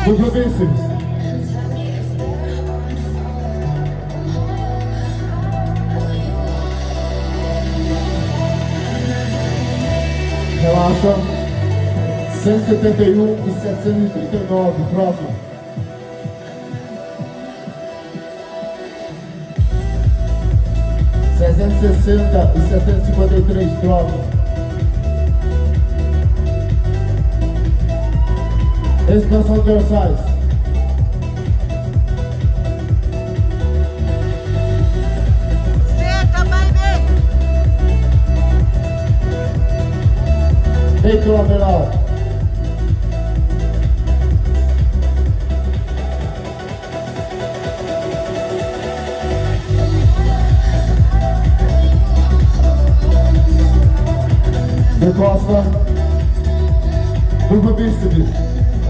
Duplo bíceps. Relaxa. 171 e 739. Próximo. 360 e 753. Próximo. Expansão dorsais. Senta, vai bem. Peito lateral. De costa. Duplo bíceps.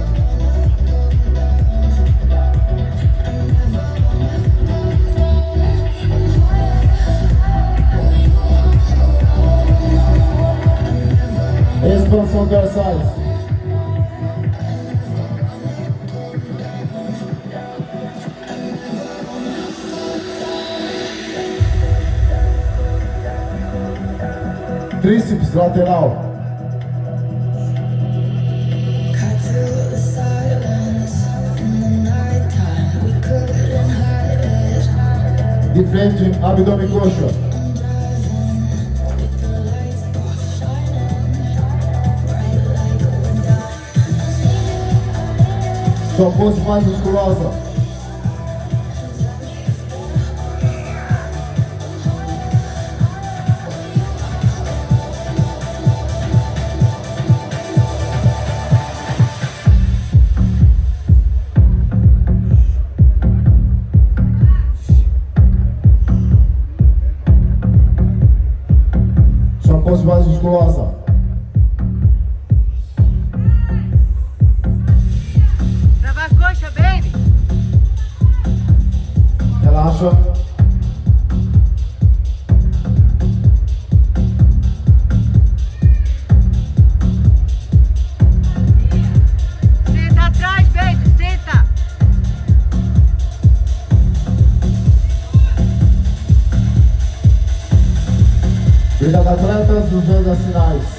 Expansão dorsais. Tríceps lateral. De frente, abdômen coxa. Sua pose mais musculosa. Sua pose mais musculosa. Relaxa. Senta atrás, baby, senta. Cuidado, atletas, usando as sinais.